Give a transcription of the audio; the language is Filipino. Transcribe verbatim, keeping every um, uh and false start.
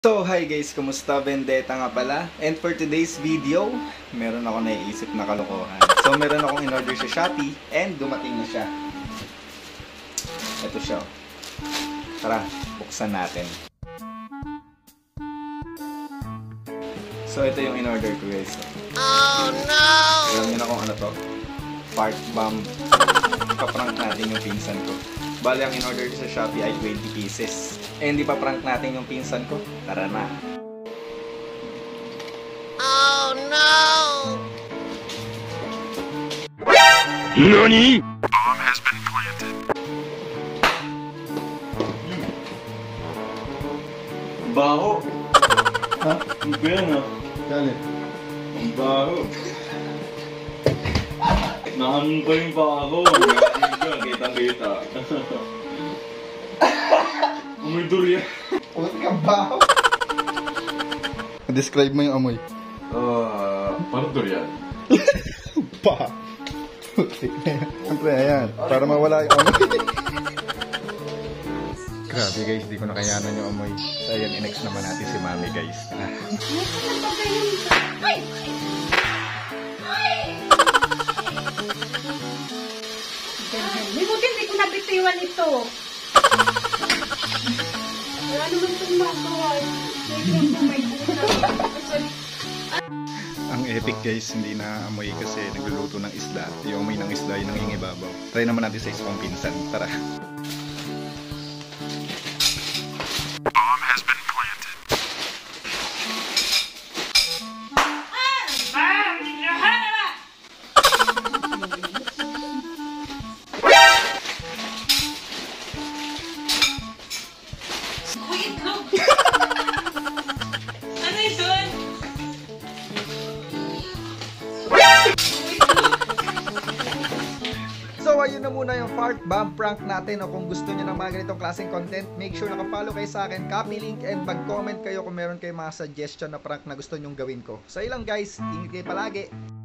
So hi guys, kumusta? Vendetta nga pala. And for today's video, meron ako naiisip na kalokohan. So meron akong in-order sa Shopee and dumating na siya. Ito siya. Tara, buksan natin. So ito yung in-order ko guys. Oh no! Alam niyo na kung ano to? Fart bomb. Paprank natin yung pinsan ko. Bali ang in-order ko sa Shopee ay twenty pieces. Eh, hindi pa prank natin yung pinsan ko. Tara na. Oh no! NANI? Bomb has been planted. Baho. Ha? Ang yan ah. Dali. Ang baho. Nahanong pa yung baho. Kita-kita. Amoy durian. Huwag ka baho. Describe mo yung amoy. Uh, parang durian. Pa. Siyempre, ayan. Para mawala yung amoy. Grabe guys, di ko nakayanan yung amoy. So ayan, i-next naman natin si Mami guys. Ah. Ay! Ay! May buti hindi ko nabitiwan ito. Wala naman itong magawa. May Ang epic guys, hindi na amoy kasi nagluluto ng isda. Yung amoy ng isda, yung nangingibabaw. Try naman natin sa isa kong pinsan. Tara. Bomb has been planted. Ano yun? So ayun na muna yung fart bomb prank natin. O kung gusto nyo ng mga ganitong klaseng content, make sure nakapollow kayo sa akin, copy link, and mag-comment kayo kung meron kayo mga suggestion na prank na gusto nyong gawin ko. So ilang guys, ingat kayo palagi.